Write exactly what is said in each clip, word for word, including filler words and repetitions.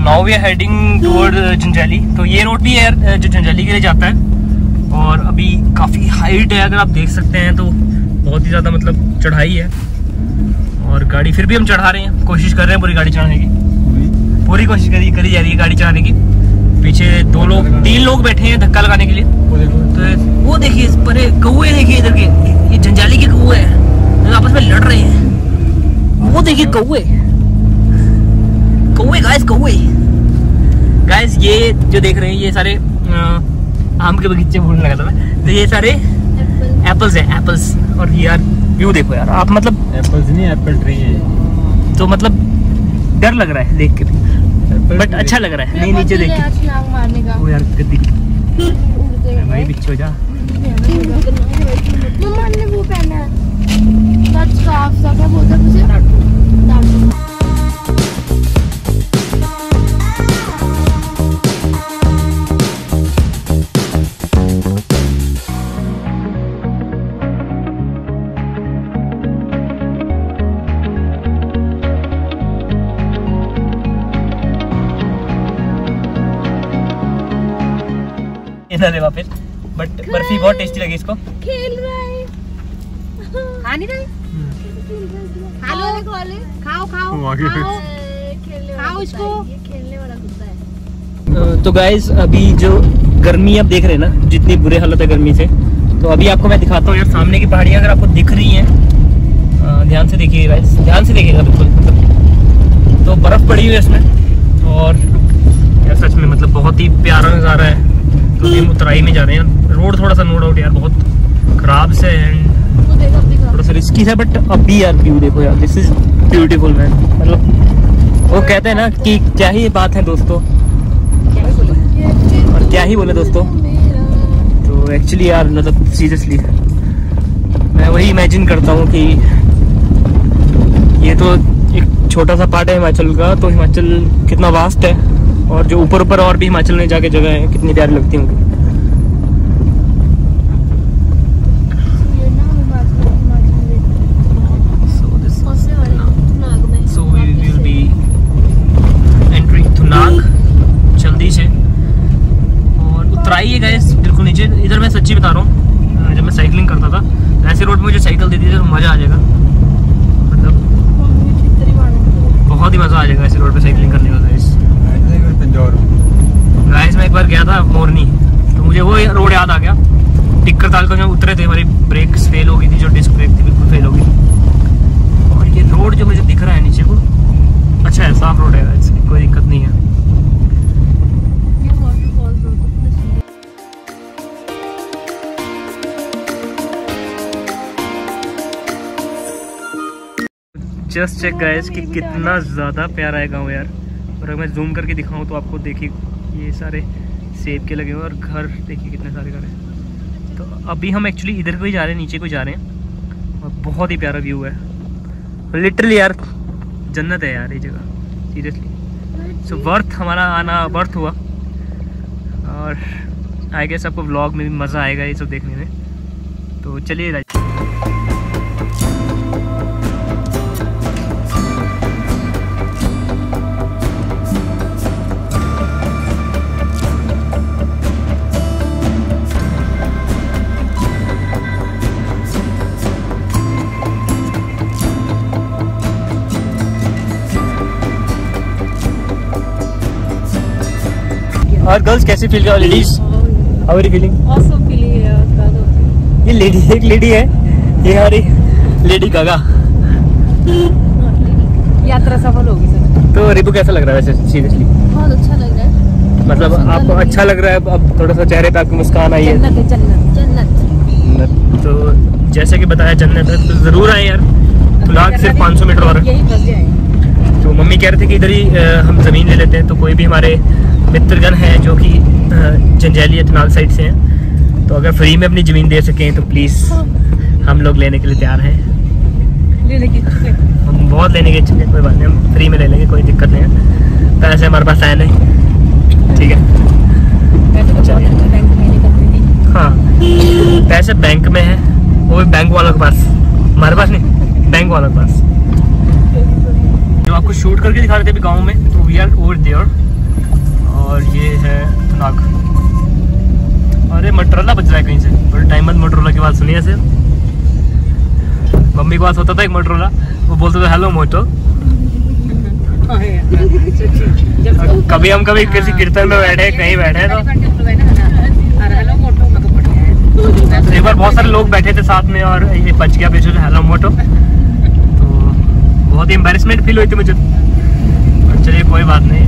Now we are heading toward Janjehli. तो ये road भी है जो जंजैली के लिए जाता है और अभी काफ़ी हाइट है, अगर आप देख सकते हैं तो बहुत ही ज़्यादा मतलब चढ़ाई है। और गाड़ी फिर भी हम चढ़ा रहे हैं, कोशिश कर रहे हैं पूरी गाड़ी चढ़ाने की, पूरी कोशिश करी करी जा रही है गाड़ी चढ़ाने की। पीछे दो लोग तीन लोग बैठे हैं धक्का लगाने के लिए। तो वो देखिए परे कौए देखिए इधर के, ये जंजाली के कौए हैं, आपस में लड़ रहे हैं। वो देखिए कौए कौए गाइस कौए गाइस ये जो देख रहे हैं ये सारे आम के बगीचे बोलने लगा था मैं, तो ये सारे एप्पल्स हैं, एप्पल्स। और यार व्यू देखो यार आप, मतलब एप्पल्स नहीं एप्पल ट्री है। तो मतलब डर लग रहा है देख के, बट अच्छा लग रहा है। नहीं नीचे देख के वो यार गद्दी भाई पीछे हो जा। मम्मा ने वो पहना है दैट स्कार्फ सा, क्या बोलते हैं उसे? वापस बट बर्फी बहुत टेस्टी लगी इसको। खेल रहा है खा नहीं रही, हेलो खाओ खाओ खाओ खाओ इसको, ये खेलने वाला कुत्ता है। तो गाइस अभी जो गर्मी आप देख रहे हैं ना, जितनी बुरी हालत है गर्मी से, तो अभी आपको मैं दिखाता हूँ यार सामने की पहाड़ियाँ अगर आपको दिख रही हैं, ध्यान से देखिए गाइस, ध्यान से देखिएगा बिल्कुल। मतलब तो बर्फ पड़ी हुई है इसमें और यार सच में मतलब बहुत ही प्यारा नज़ारा है। तो हम उतराई में जा रहे हैं, रोड थोड़ा सा नो डाउट यार बहुत खराब से एंड थोड़ा सा रिस्की है, बट अभी यार व्यू देखो यार, दिस इज ब्यूटीफुल मैन। मतलब वो कहते हैं ना कि क्या ही बात है दोस्तों, और क्या ही बोले दोस्तों। तो एक्चुअली यार मतलब सीरियसली मैं वही इमेजिन करता हूँ कि ये तो एक छोटा सा पार्ट है हिमाचल का, तो हिमाचल कितना वास्ट है, और जो ऊपर ऊपर और भी हिमाचल में जाके जगह है कितनी प्यारी लगती होंगी। So we will be entering Thunag जल्दी से, और उतराई है गाइस बिल्कुल नीचे। इधर मैं सच्ची बता रहा हूँ, जब मैं साइकिलिंग करता था ऐसे रोड में मुझे साइकिल देती थी तो मज़ा आ जाएगा, मतलब बहुत ही मज़ा आ जाएगा ऐसे रोड पे साइकिलिंग करने का। गाइस मैं एक बार गया था मोरनी, तो मुझे वो रोड याद आ गया। टिक्कर ताल को जब उतरे थे हमारी ब्रेक्स फेल हो गई थी, जो डिस्क ब्रेक थी बिल्कुल फेल हो गई। और ये रोड जो मुझे दिख रहा है नीचे को, अच्छा है, साफ रोड है, इसकी कोई दिक्कत नहीं है। जस्ट चेक गाइस कि कितना ज़्यादा प्यारा है गाँव यार। और अगर मैं जूम करके दिखाऊं तो आपको देखिए ये सारे सेब के लगे हुए, और घर देखिए कितने सारे घर हैं। तो अभी हम एक्चुअली इधर को ही जा रहे हैं, नीचे को ही जा रहे हैं, और बहुत ही प्यारा व्यू है लिटरली यार, जन्नत है यार ये जगह सीरियसली। सो वर्थ हमारा आना वर्थ हुआ, और आई गेस आपको व्लॉग में भी मज़ा आएगा ये सब देखने में। तो चलिए और गर्ल्स कैसे फील कर, ladies how are you feeling? Awesome feeling है यार। ये लेडी एक लेडी है, ये हमारी लेडी गागा। यात्रा सफल होगी सर। तो रिपू कैसा लग रहा है वैसे सीरियसली? बहुत अच्छा लग रहा है। मतलब आपको अच्छा लग रहा है? अब थोड़ा सा चेहरे पे आपकी मुस्कान आई है। जन्नत है, जन्नत जन्नत। तो जैसे कि बताया जन्नत है, तो जरूर आए यार। तुलाग सिर्फ पाँच सौ मीटर और है। तो मम्मी कह रहे थे कि इधर ही हम ज़मीन ले लेते हैं, तो कोई भी हमारे मित्रगण हैं जो कि जंजैली अथनाल साइड से हैं, तो अगर फ्री में अपनी ज़मीन दे सकें तो प्लीज़ हम लोग लेने के लिए तैयार हैं। लेने की हम बहुत लेने के इच्छुक हैं, कोई बात नहीं, हम फ्री में ले लेंगे, कोई दिक्कत नहीं है। पैसे हमारे पास आए नहीं, ठीक है। हाँ पैसे बैंक में है, वो भी बैंक वालों के पास, हमारे पास नहीं, बैंक वालों के पास। जो आपको शूट करके दिखा रहे थे अभी गाँव में, तो वी आर ओवर देयर। और ये है नाग। अरे मोटरोला बज रहा है कहीं से, बड़े टाइम बाद मोटरोला की बात सुनी ऐसे। मम्मी के पास होता था एक मोटरोला, वो बोलते थे हेलो मोटो। कभी हम कभी किसी कीर्तन में बैठे, कहीं बैठे तो एक बार बहुत सारे लोग बैठे थे साथ में और ये बच गया पीछे हेलो मोटो, तो बहुत ही एम्बैरेसमेंट फील हुई थी मुझे। चलिए कोई बात नहीं।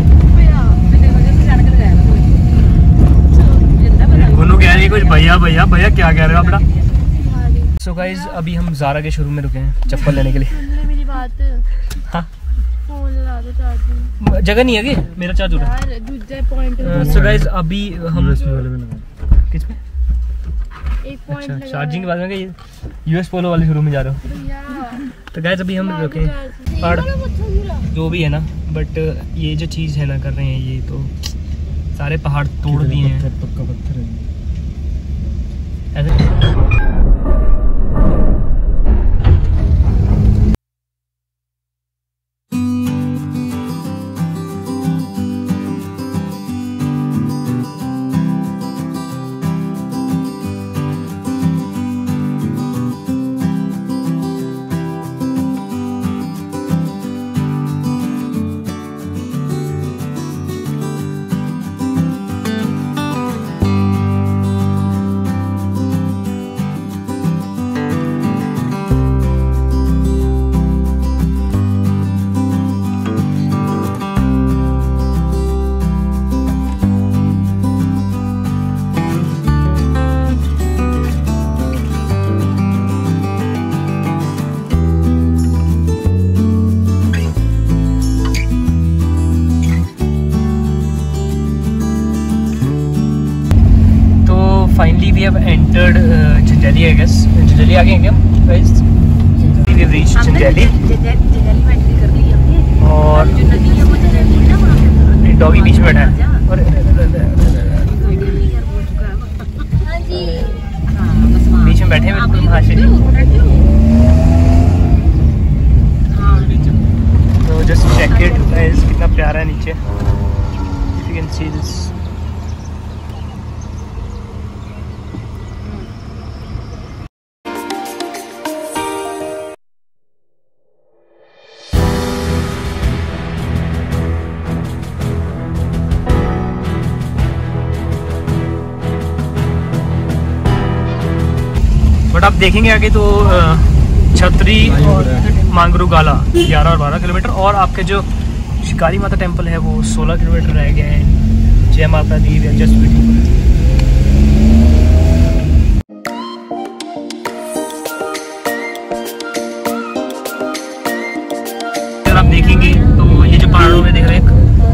गुनू कह रही है कुछ भैया भैया भैया, क्या कह रहे हो अपना। सो गाइस अभी हम ज़ारा के शोरूम में रुके हैं चप्पल लेने के लिए। मेरी बात हाँ फोन लगा दो चार्जिंग, जगह नहीं है कि मेरा चार्ज हो रहा है। दूसरे पॉइंट सो गाइस अभी हम किस पे एक पॉइंट अच्छा चार्जिंग के बाद में यूएस पोलो वाले शोरूम में जा रहे हो। तो गाइस अभी हम रुके हैं पहाड़ जो भी है ना, बट ये जो चीज़ है ना कर रहे हैं ये तो सारे पहाड़ तोड़ दिए हैं पक्का पत्थर है ऐसे। Finally we have entered uh, Jhanjali, I guess. Jhanjali आ गए हैं क्या guys? We have reached Jhanjali और डॉगी बीच में बैठा है और बीच में बैठे हैं बिल्कुल महाशय। तो जस्ट चेक इट गाइस, कितना प्यारा है नीचे। If you can see this. But आप देखेंगे आगे तो छतरी और मांगरू गाला ग्यारह और बारह किलोमीटर, और आपके जो शिकारी माता टेम्पल है वो सोलह किलोमीटर रह गए हैं। जय माता दी वी आर जस्ट वेटिंग। अगर आप देखेंगे तो ये जो पहाड़ों में देख रहे हैं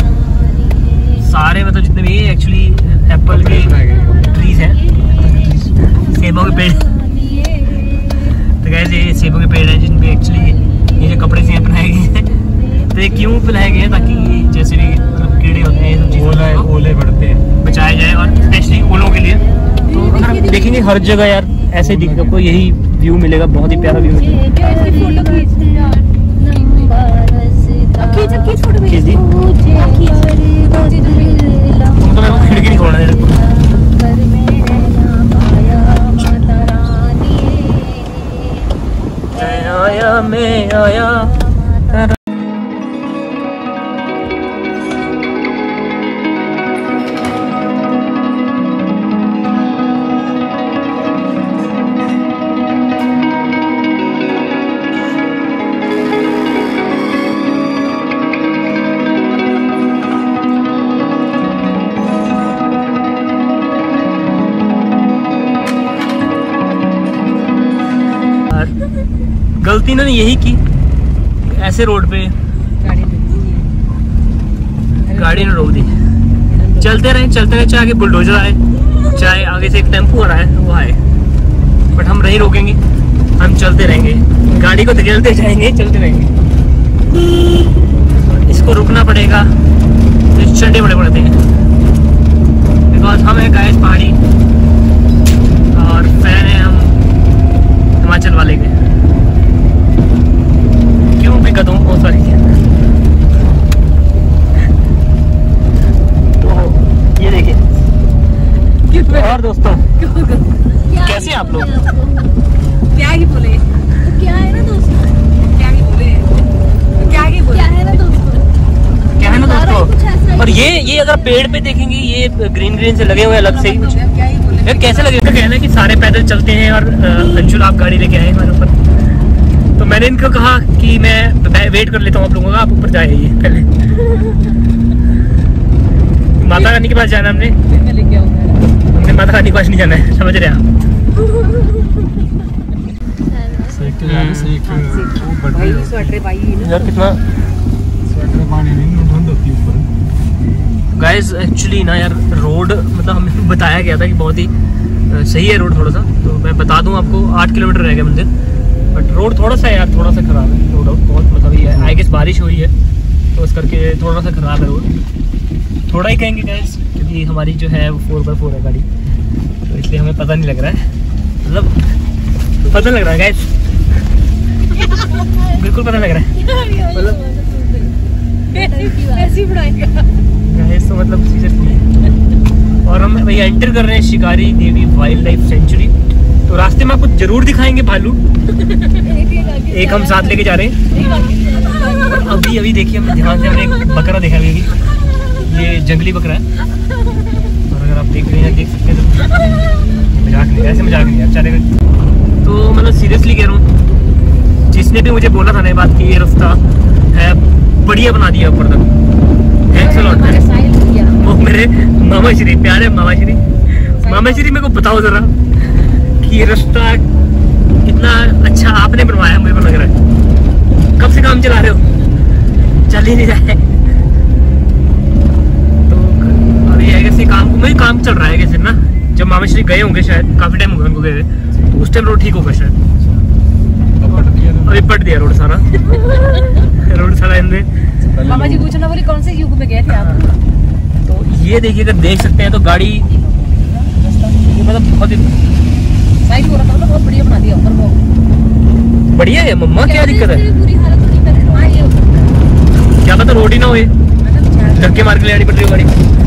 सारे मतलब जितने भी एक्चुअली एप्पल के ट्रीज हैं, सेबों के पेड़। तो गाइस ये सेबों के पेड़ हैं जिन पे एक्चुअली ये जो कपड़े से पहनाए गए हैं। तो ये क्यों पहनाए गए हैं ताकि जैसे भी मतलब कीड़े होते हैं ये सब चीज़ें ओले बढ़ते हैं बचाया जाए, और स्पेशली ओलों के लिए। तो अगर आप देखेंगे हर जगह यार ऐसे दिखेगा, आपको यही व्यू मिलेगा, बहुत ही प्यारा व्यू मिलेगा। खींच दी तुम तो मेरे को खिड़की नहीं खोलना दे रहे। आया मैं आया गलती इन्होंने यही की, ऐसे रोड पे गाड़ी ने रोक दी। चलते रहे चलते रहे, चाहे आगे बुलडोजर आए, चाहे आगे से एक टेम्पो आ रहा है वो आए, बट हम नहीं रोकेंगे, हम चलते रहेंगे, गाड़ी को धकेलते जाएंगे, चलते रहेंगे। इसको रुकना पड़ेगा तो चढ़े बड़े पड़ते हैं, बिकॉज हम एक गाइस पहाड़ी और फैन है हम हिमाचल वाले के। क्यों भी कदम बहुत सारी है तो आप लोग? क्या ही बोले, क्या है ना दोस्तों, क्या ही बोले, क्या ही बोले, क्या है ना दोस्तों, क्या है ना दोस्तों। और ये ये अगर पेड़ पे देखेंगे ये ग्रीन ग्रीन से लगे हुए अलग से ही कुछ यार कैसे लगे। तो कहना है कि सारे पैदल चलते हैं और अंशुल आप गाड़ी लेके आए हमारे ऊपर। तो मैंने इनको कहा कि मैं वेट कर लेता हूँ आप लोगों का, आप ऊपर जाइए पहले। माता रानी के पास जाना हमने, हमने माता रानी के पास नहीं जाना है, समझ रहे आप। यार कितना गाइस एक्चुअली ना यार रोड मतलब हमें बताया गया था कि बहुत ही सही है रोड थोड़ा सा। तो मैं बता दूं आपको आठ किलोमीटर रह गया मंदिर, बट रोड थोड़ा सा यार थोड़ा सा खराब है। रोड बहुत मतलब ये आई गेस बारिश हुई है तो इस करके थोड़ा सा खराब है रोड। थोड़ा ही कहेंगे गाइस क्योंकि हमारी जो है वो फोर बाई फोर है गाड़ी, तो इसलिए हमें पता नहीं लग रहा है, मतलब पता लग रहा है गाइस, बिल्कुल पता लग रहा है मतलब ऐसी बढ़ाएगा गाइस। तो मतलब सीरियसली। और हम भैया एंटर कर रहे हैं शिकारी देवी वाइल्ड लाइफ सेंचुरी। तो रास्ते में आपको जरूर दिखाएंगे भालू, एक हम साथ लेके जा रहे हैं। अभी अभी देखिए हम ध्यान से हमने एक बकरा देखा अभी, ये जंगली बकरा है। और अगर आप देख रहे हैं देख सकते हैं तो मजाक नहीं, ऐसे मजाक नहीं है चलेगा। तो मतलब सीरियसली कह रहा हूँ, जिसने भी मुझे बोला था ना बात की ये रास्ता है बढ़िया बना दिया ऊपर तक, थैंक्स अ लॉट। वो मेरे मामा श्री, प्यारे मामा श्री, मामा श्री मेरे को बताओ जरा कि ये रास्ता कितना अच्छा आपने बनवाया, मुझे को लग रहा है। कब से काम चला रहे हो, चल ही नहीं रहा है। तो अभी है कैसे काम में काम चल रहा है कैसे ना, जब मामा श्री गए होंगे शायद, काफी टाइम हो गया उनको गए, तो उस टाइम रोड ठीक होगा शायद। अभी पट दिया रोड सारा रोड सारा इनने। मामा जी पूछना बोली कौन से युग में गए थे आप? तो ये देखिए अगर देख सकते हैं तो गाड़ी ये मतलब बहुत ही साइड हो रहा था, बहुत बढ़िया बना दिया ऊपर को। बढ़िया है मम्मा, क्या दिक्कत है? बुरी हालत होगी मेरे, क्या पता रोड ही ना हो, धक्के मार के ले आनी पड़ रही है गाड़ी।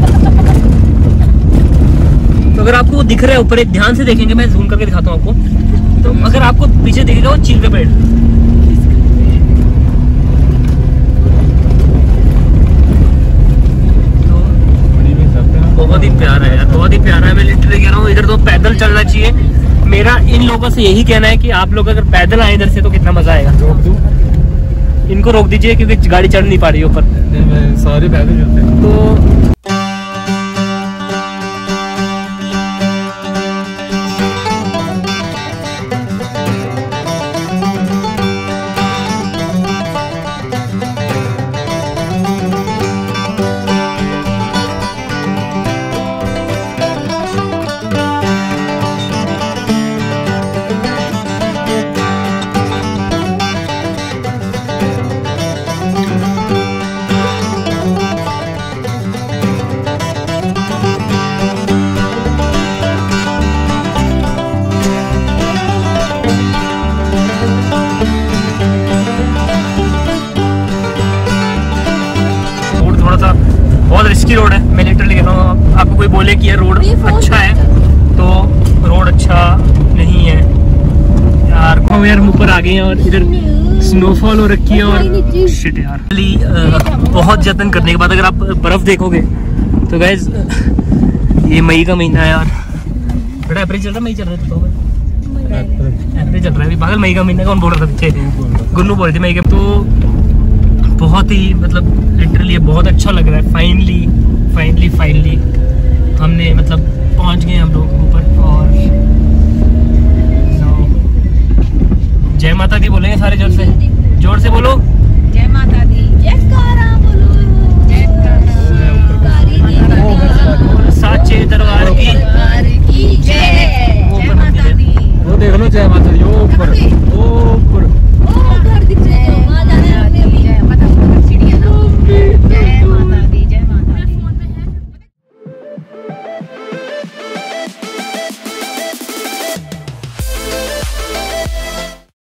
तो अगर आपको दिख रहा है ऊपर, एक ध्यान से देखेंगे, मैं जूम करके दिखाता हूँ आपको। तो अगर आपको पीछे दिखेगा वो चील का पेड़, बहुत ही प्यारा है यार, बहुत ही प्यारा है। मैं लिटरली कह रहा हूँ इधर तो पैदल चलना चाहिए। मेरा इन लोगों से यही कहना है कि आप लोग अगर पैदल आए इधर से तो कितना मजा आएगा। रोक दूं? इनको रोक दीजिए क्योंकि गाड़ी चढ़ नहीं पा रही है ऊपर, सारे पैदल चलते हैं। तो बहुत रिस्की रोड है। मैं लिटरली कह रहा हूँ, आपको कोई बोले कि ये रोड अच्छा है तो रोड अच्छा नहीं है यार। हम यार ऊपर आ गए हैं और इधर स्नोफॉल हो रखी है और शिट यार। बहुत जतन करने के बाद अगर आप बर्फ देखोगे तो गाइस ये मई का महीना है यार। बेटा अप्रैल चल रहा है, मई चल रहा है, तो अप्रैल चल रहा है पागल। मई का महीना कौन बोल रहा था पीछे? गुन्नू बोल रही थी मई के। तो बहुत ही मतलब लिटरली बहुत अच्छा लग रहा है। फाइनली फाइनली फाइनली हमने मतलब पहुंच गए हम लोग ऊपर। और जय माता दी बोलेंगे सारे जोर से, जोर से बोलो जय माता दी, जयकारा बोलो, साचे दरबार की जय, जय माता दी। वो देख लो जय माता दी, वो ऊपर, ओ